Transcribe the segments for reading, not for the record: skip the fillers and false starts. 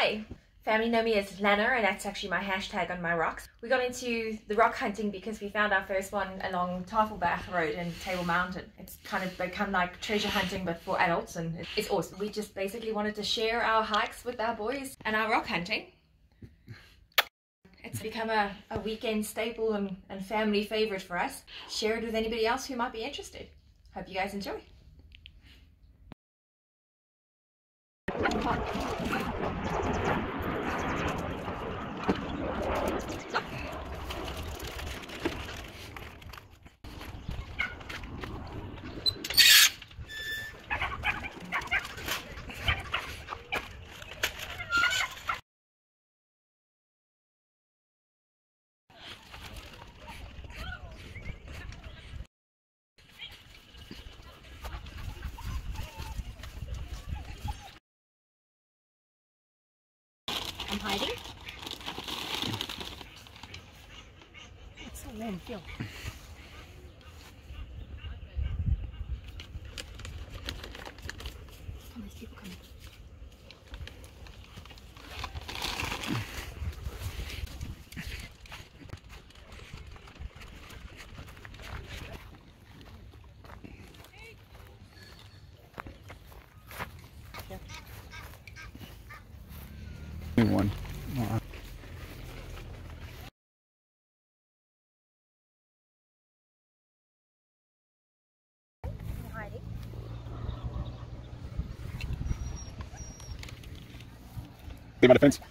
Hi! Family know me as Lana, and that's actually my hashtag on my rocks. We got into the rock hunting because we found our first one along Tafelberg Road in Table Mountain. It's kind of become like treasure hunting but for adults, and it's awesome. We just basically wanted to share our hikes with our boys and our rock hunting. It's become a weekend staple and family favorite for us. Share it with anybody else who might be interested. Hope you guys enjoy. I'm hiding. It's so warm, feel. Oh, there's people coming. One. Hiding. Stay by the fence.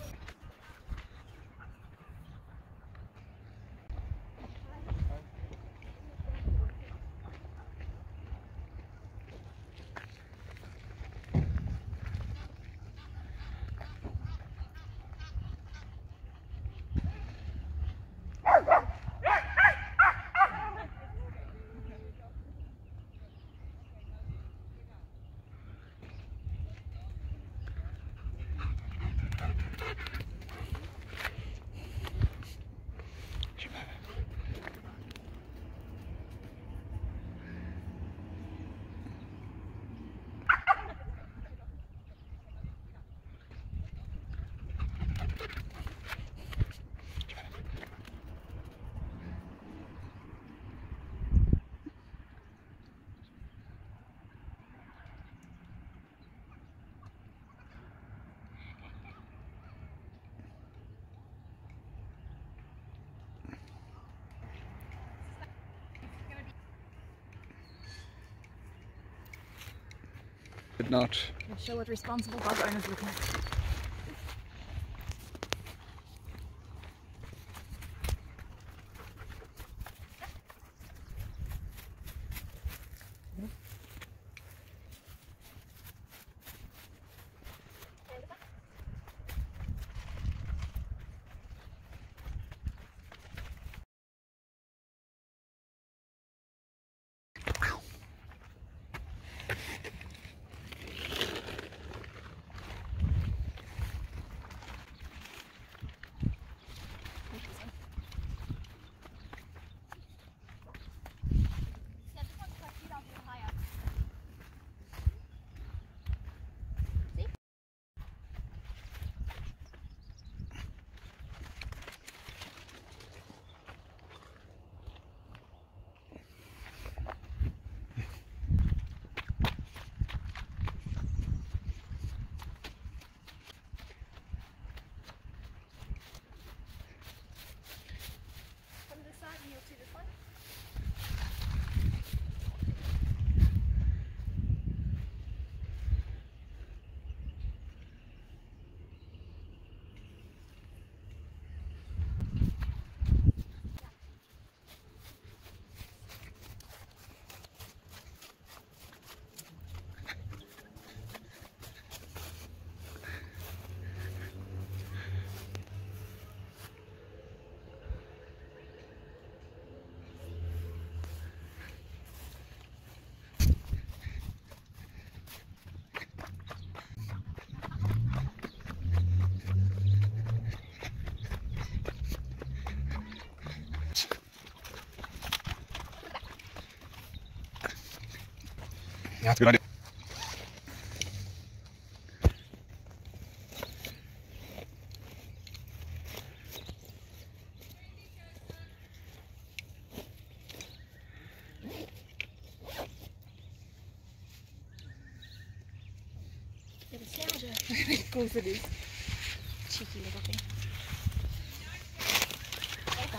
Did not. Let's show what responsible dog owners look like. Yeah, that's a good idea. Of course it is. Cheeky little thing. Okay.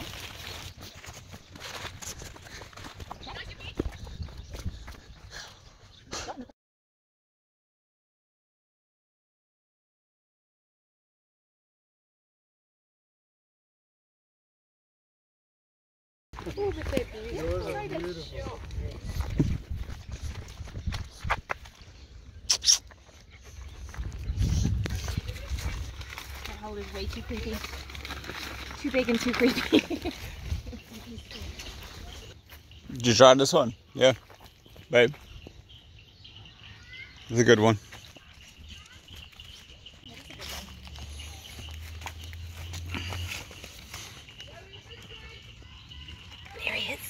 Oh, but they're beautiful. That hole is way too creepy. Too big and too creepy. Did you try this one? Yeah. Babe. It's a good one. There he is.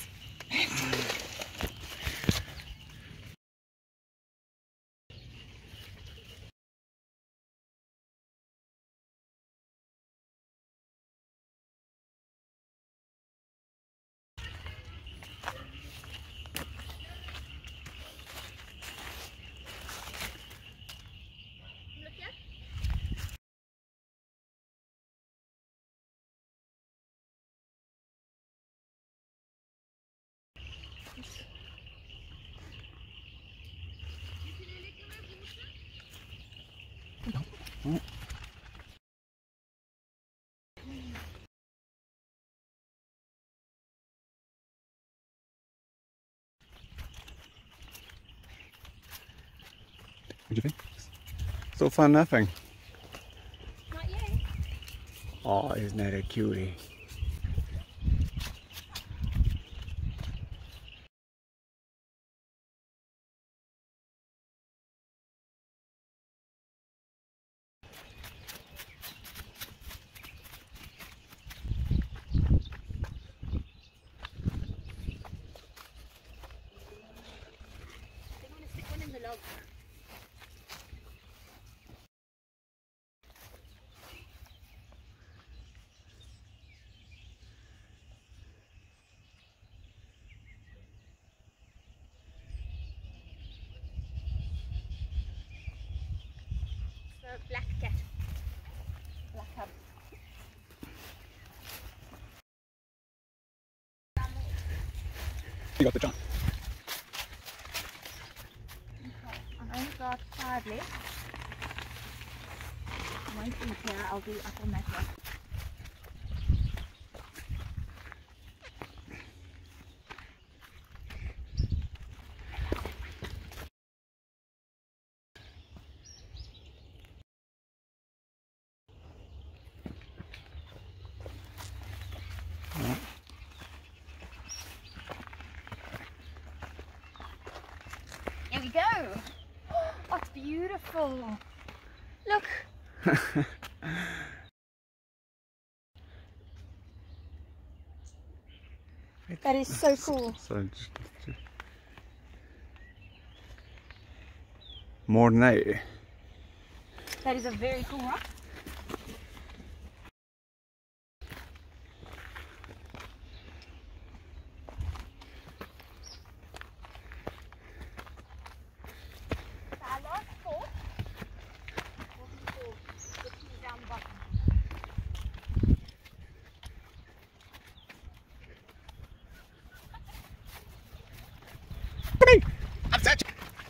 What do you think? So fun, nothing. Not yet. Oh, isn't that a cutie? They want to stick one in the log. Black cat. Black cub. You got the jump. I've only got 5 left. I won't eat here, I'll do up on that rock. Here we go. Oh, it's beautiful. Look. That is so cool. More than that. That is a very cool rock. Our last spot will be for the trees down the bottom. Upset.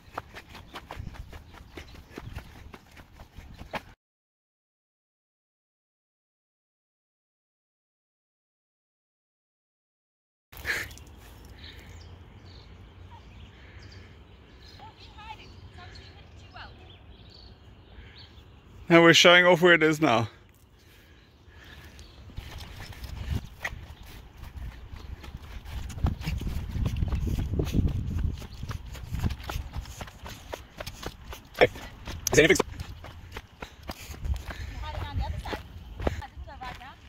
Now we're showing off where it is now. Hey, is anything? Hide it around the other side. I didn't go right round.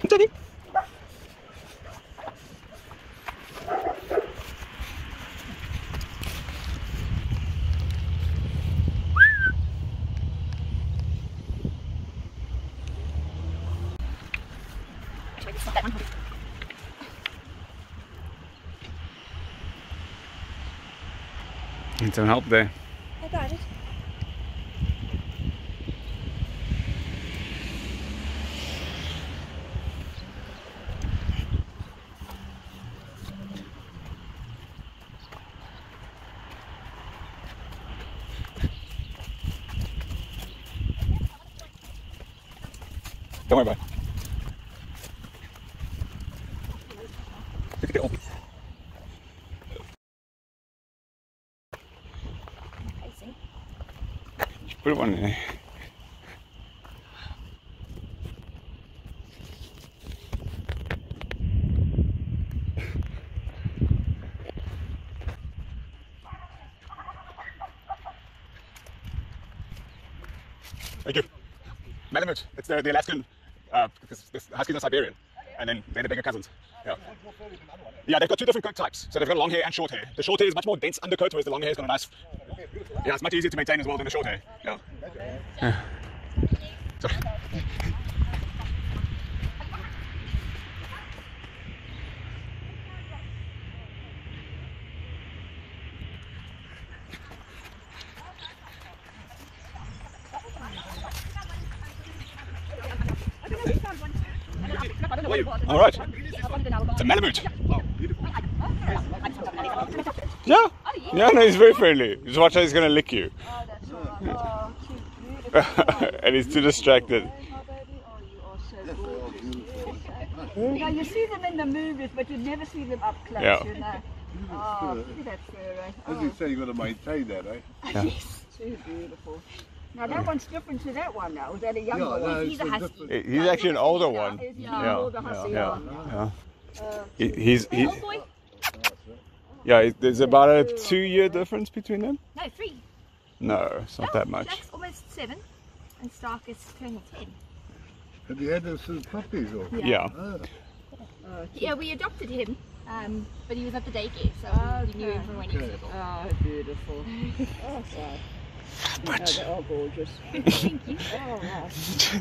Jenny. Need some help there. I got it. Don't worry about it. Pick it up. Put it on there. Thank you. Malamute. It's the Alaskan, because the Huskies are Siberian, and then they're the bigger cousins. Yeah. Yeah, they've got two different coat types. So they've got long hair and short hair. The short hair is much more dense undercoat, whereas the long hair has got a nice. Yeah, it's much easier to maintain as well than the short hair. Yeah. Sorry. All right. It's a Malamute. Yeah. Yeah, no, he's very friendly. Just watch how he's going to lick you. Oh, that's all right. Oh, cute, beautiful. And he's too distracted. Oh, baby. Oh, you are so gorgeous. Now, you see them in the movies, but you never see them up close, Yeah. you know. Oh, look at that fur, eh? As you say, you've got to maintain that, eh? Yeah. Yes, too beautiful. Now, that one's different to that one now. Is that a younger one? He's a husky. He's actually an older one. Is he an Yeah, older husky? yeah, Oh, yeah. He's yeah. There's about a 2-year difference between them. No, 3. No, it's not that much. Jack's almost 7, and Stark is turning 10. Have you had those little puppies or? Yeah. Oh. Yeah, we adopted him, but he was at the daycare, so we knew him from when he was little. Oh, beautiful. Oh, wow. But Oh, they're all gorgeous. Thank you. Oh, wow.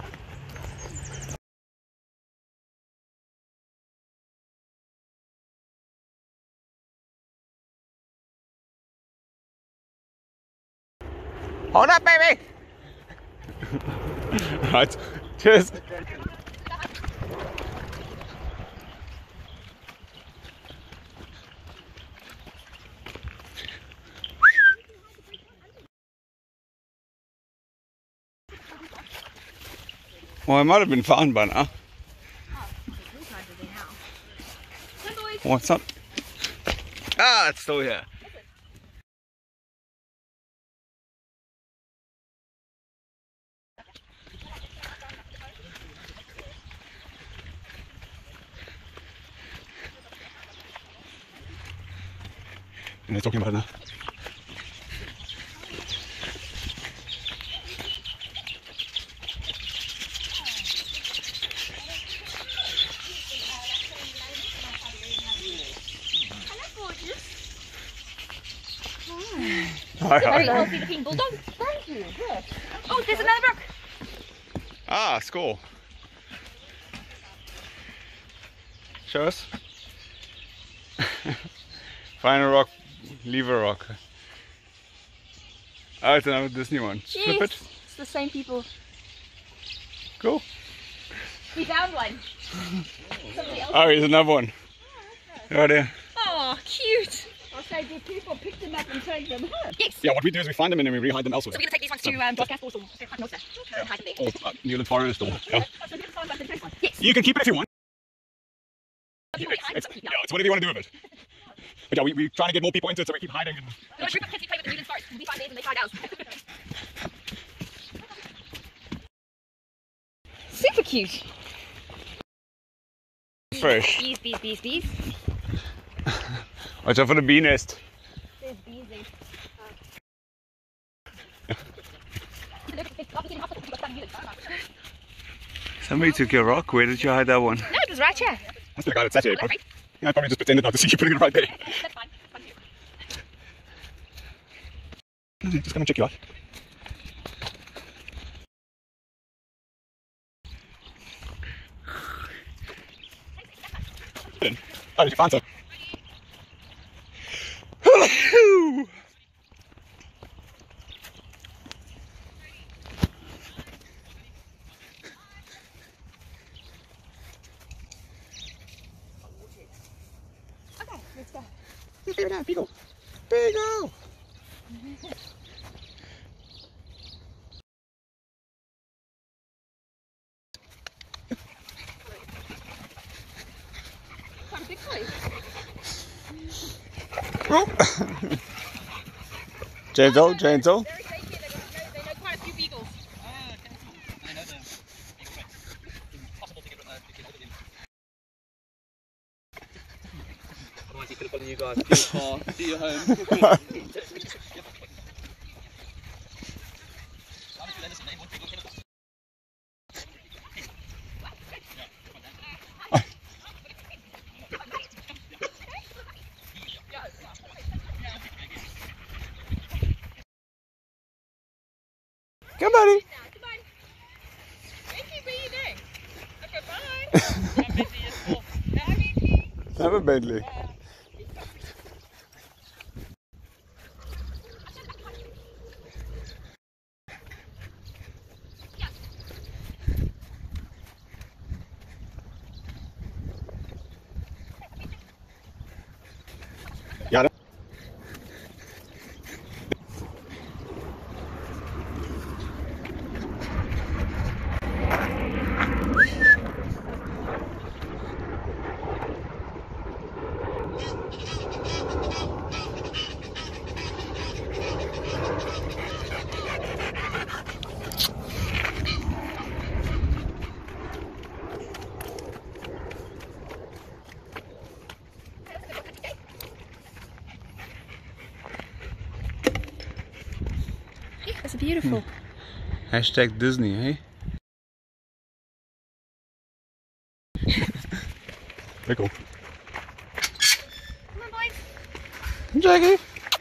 hold up, baby. Right. Cheers. Well, it might have been found by now. What's up? Ah, it's still here. And they're talking about it now. Hi, Very hi. healthy looking bulldog. Thank you. Yes. Oh, there's another rock. Ah, score. Show us. Find a rock, leave a rock. Oh, it's another Disney one. Flip it. It's the same people. Cool. We found one. Somebody else. Oh, here's another one. Right there. Oh, cute. I'll say, do people pick them up and take them home? Yes. Yeah, what we do is we find them and then we rehide them elsewhere. So we're going to take these ones to broadcast or hide them there. Or Newland Forest or... Yeah. So we're going to find one for the next one. Yes. You can keep it if you want. You want to hide? It's whatever you want to do with it. But yeah, we're trying to get more people into it, so we keep hiding. And... We've got a group of kids who play with the Newland Forest. We find theirs and they find ours. Super cute. Fresh. Bees, bees, bees, bees. Watch out for the bee nest. There's bees there. Somebody took your rock. Where did you hide that one? No, is right here. Must be the guy that sat here. But, yeah, I probably just pretended not to see you putting it right there. That's fine. Thank you. Just come and check you out. Oh, did you find some? Okay, let's go. Beagle. Beagle. Quite a big place. Gentle, gentle. Very safety. They know quite a few beagles. Otherwise he could have followed you guys to your car, to your home. Come, buddy. Goodbye. Thank you. What are you doing? Okay, bye. Have a Bentley. Ja, ne? It's beautiful. Hashtag Disney, hey? Very cool. Come on, boys. Jackie.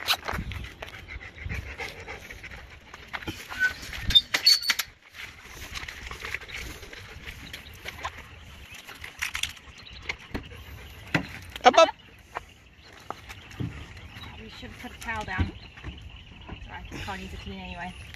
Up, up. We should put a towel down. It's alright, we can't use it clean anyway.